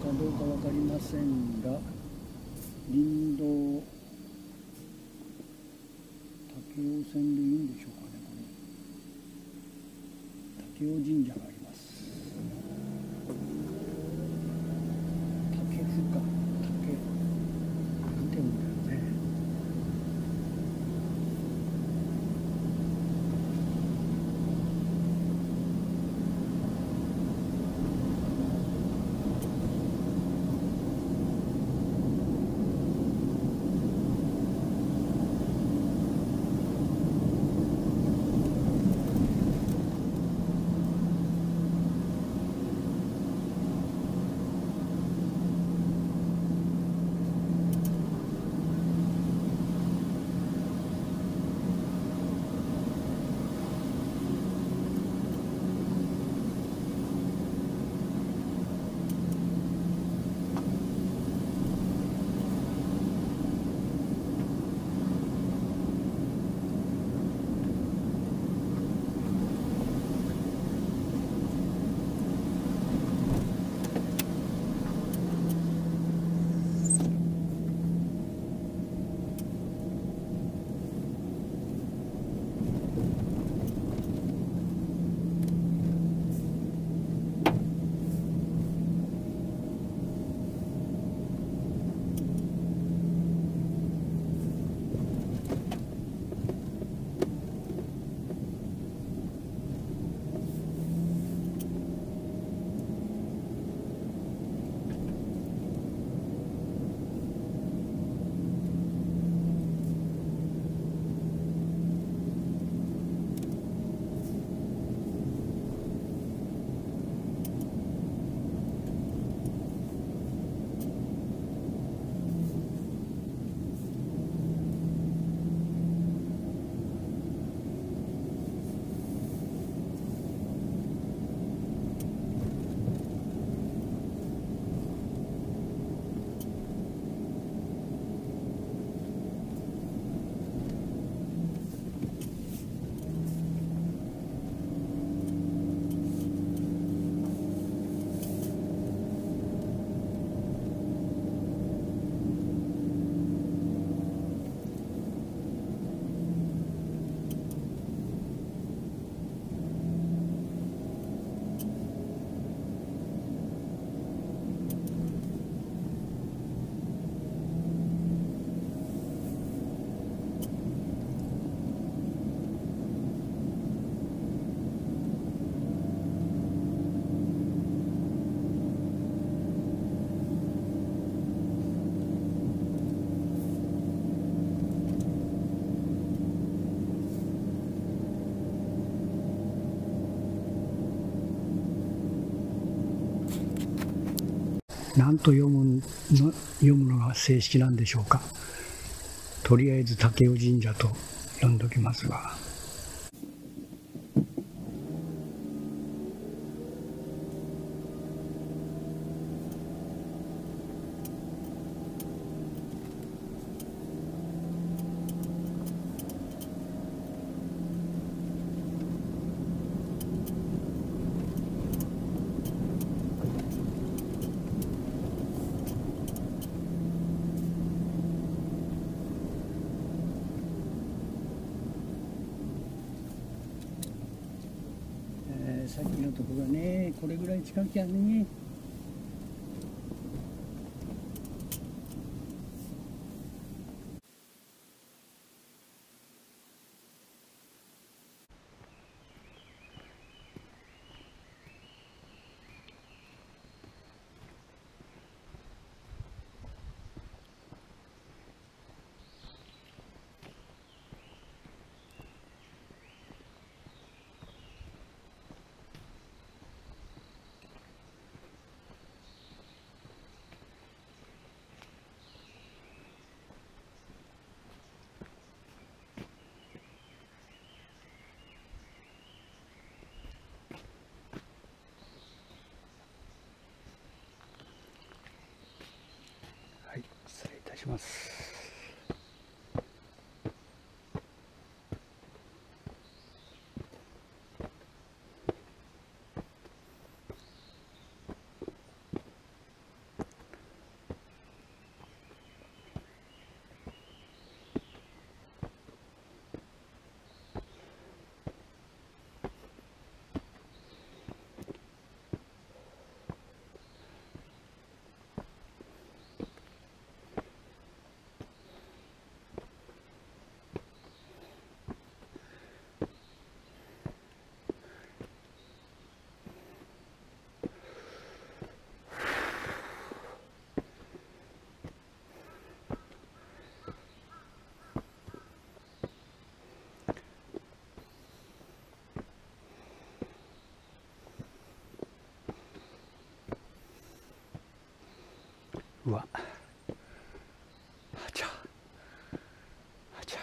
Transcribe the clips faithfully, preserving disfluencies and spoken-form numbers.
かどうか分かりませんが、林道武雄線でいいんでしょうかね。これ武雄神社があります。武生か武なんて読むんだよね。何と読むの読むのが正式なんでしょうか。とりあえず武雄神社と読んでおきますが。さっきのとこがね、これぐらい近きゃね。はい、失礼いたします。 うわ、あちゃあちゃ、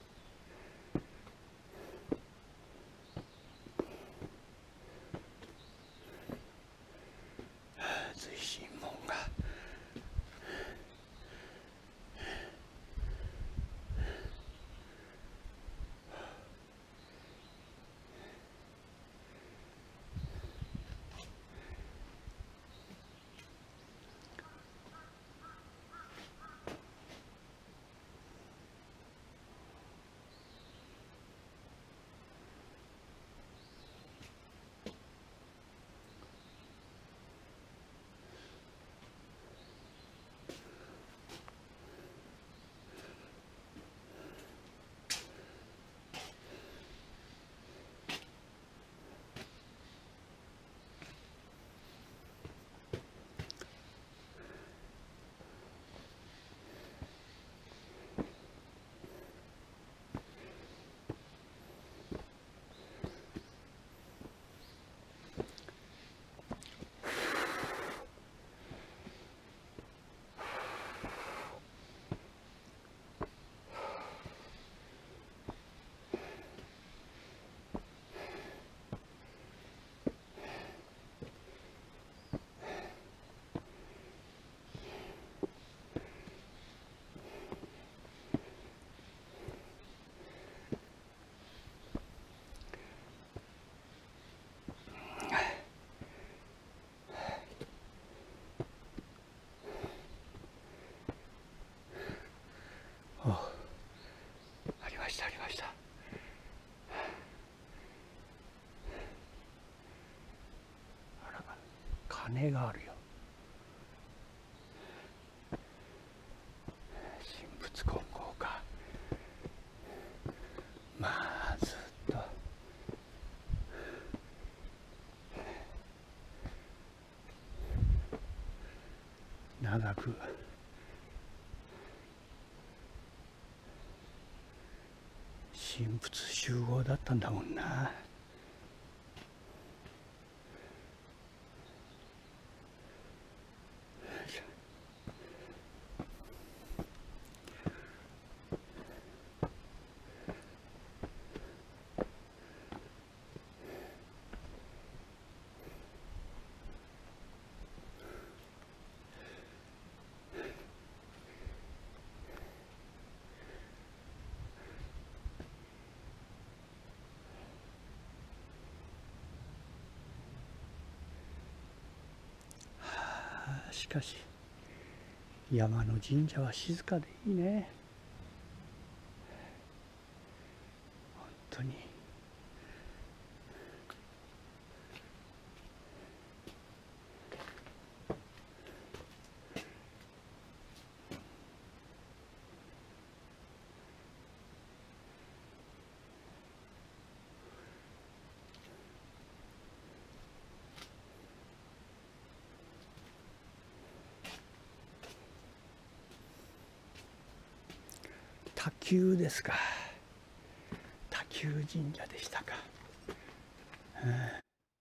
随神門がありましたありました。あら、鐘があるよ。神仏混合か。まあずっと長く神仏集合だったんだもんな。しかし山の神社は静かでいいね。本当に。多久ですか。多久神社でしたか。うん、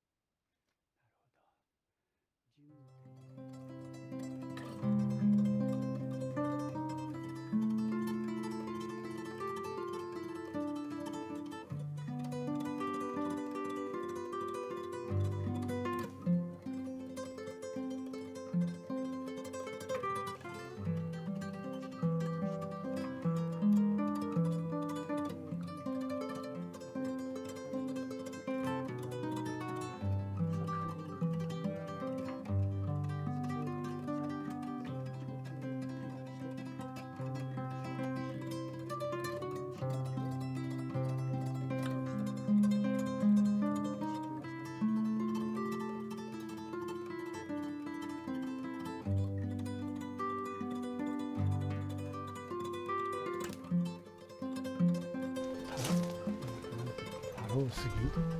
多すぎ。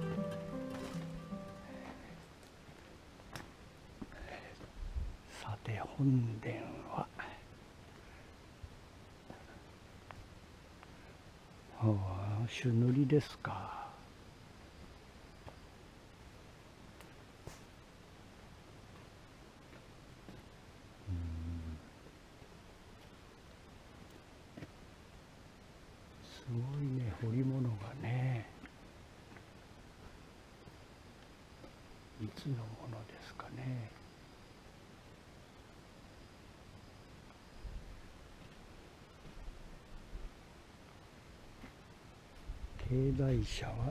さて本殿はああ朱塗りですか。うん。 ごいね、彫り物がね。いつのものですかね。境内社は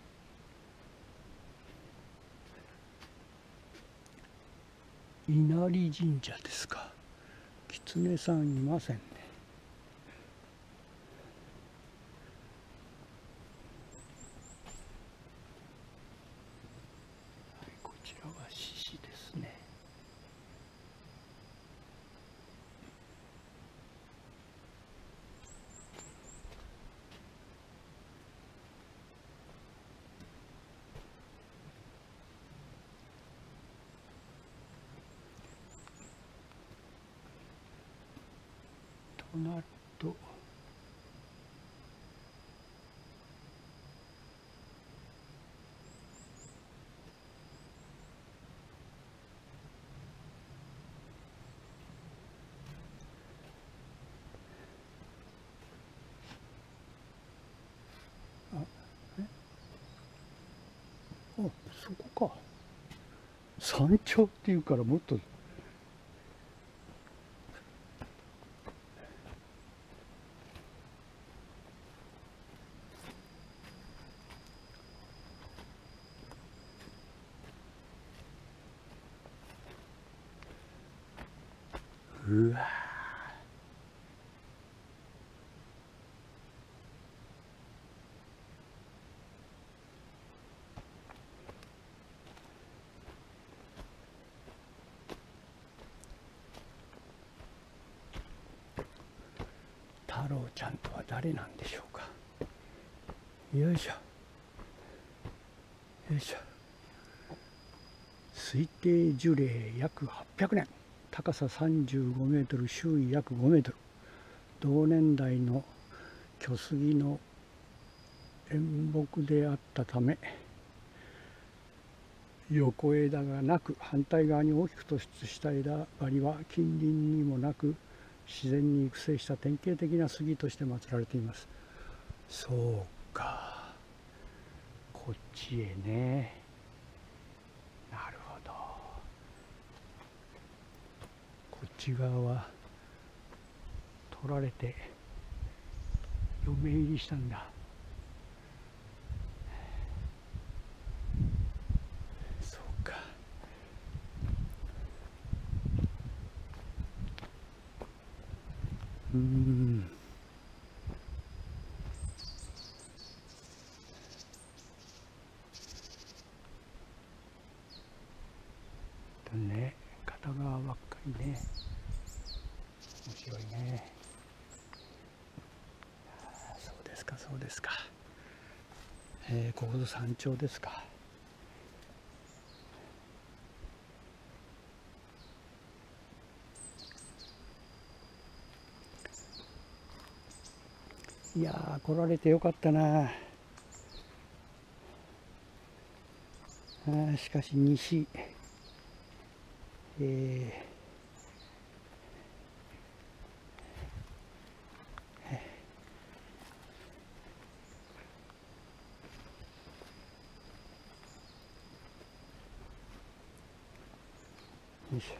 稲荷神社ですか。狐さんいませんね。はい、こちらは獅子ですね。となるとあえあそこか。山頂っていうからもっと。うわ太郎ちゃんとは誰なんでしょうか。よいしょよいしょ。推定樹齢約はっぴゃくねん、高ささんじゅうごメートル、周囲約ごメートル。同年代の巨杉の円木であったため、横枝がなく、反対側に大きく突出した枝張りは近隣にもなく、自然に育成した典型的な杉として祀られています。そうか、こっちへね。なるほど。こっち側は取られて嫁入りしたんだ。そうか。うーん。とね、片側ばっかりね。面白いね。そうですか、そうですか。えー、ここの山頂ですか。いやー、来られてよかったな。あしかし西、えー、よいしょ。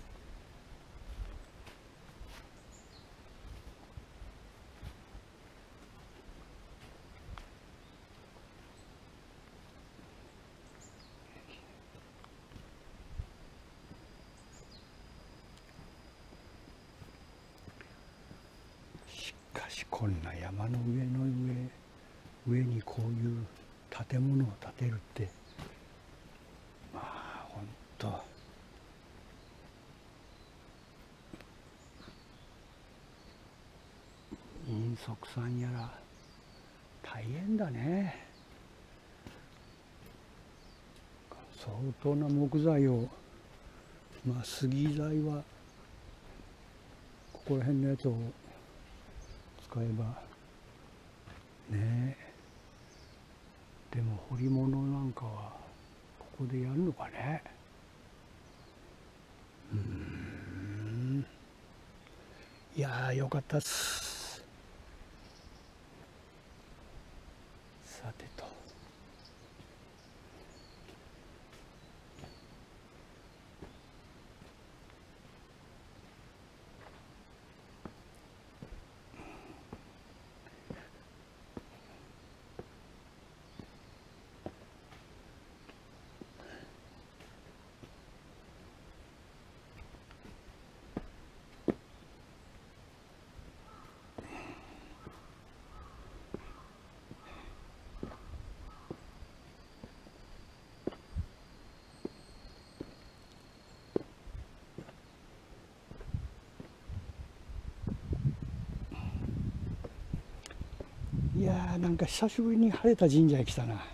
しかしこんな山の上の上上にこういう建物を建てるって、まあほんと陰足さんやら大変だね。相当な木材を、まあ杉材はここら辺のやつを使えばねえ。でも彫り物なんかはここでやるのかね。うーん。いやーよかったっす。 いやー、なんか久しぶりに晴れた神社へ来たな。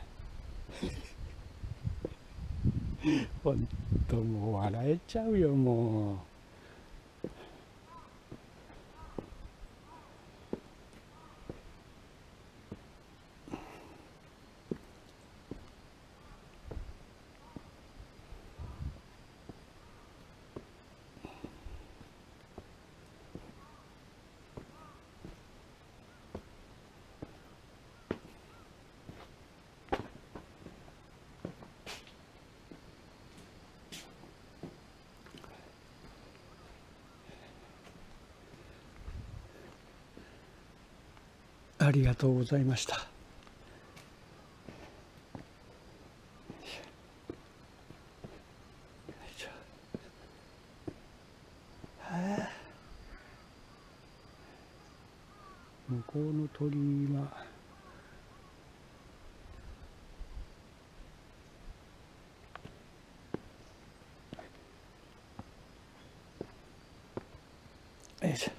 ほんともう笑えちゃうよ、もう。ありがとうございました。よいしょ。はあ、向こうの鳥居はよいしょ。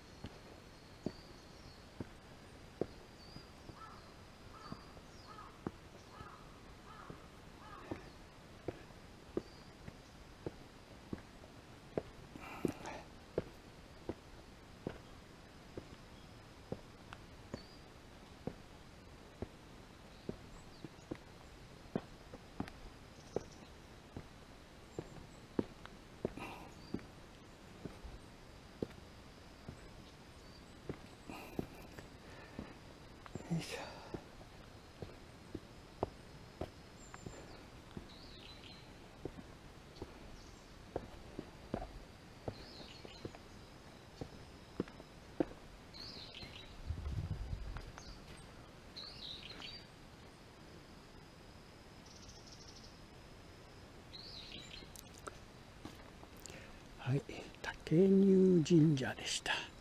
よいしょ。はい、竹入神社でした。